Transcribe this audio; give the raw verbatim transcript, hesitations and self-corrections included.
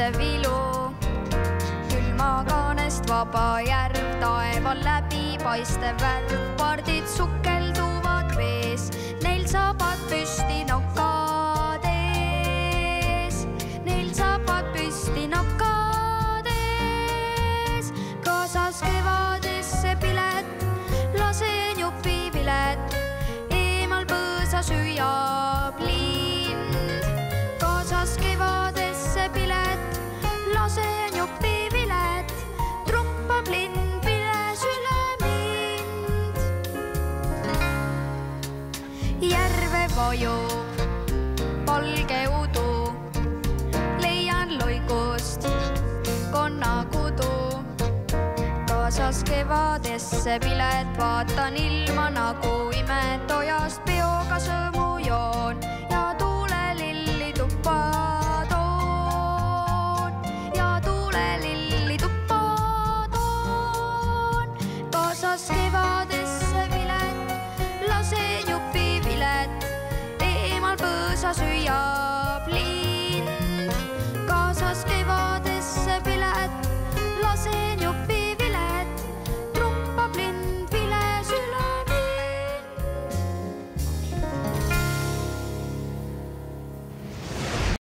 see vilu. Külma kaanest vaba järv, taeval läbi paistev värv, pardid sukelduvad vees, neil saabad püsti nokades, neil saabad püsti nokades. Kaasas kevadesse pilet, lasen jupi vilet, eemal põõsa süüab lind. Kaasas kevadesse pilet, lasen jupi vilet, trumpab lind piles üle mind. Järve vajub valge udu, leian loikust konnakudu. Kaasas kevadesse pilet, vaatan ilma nagu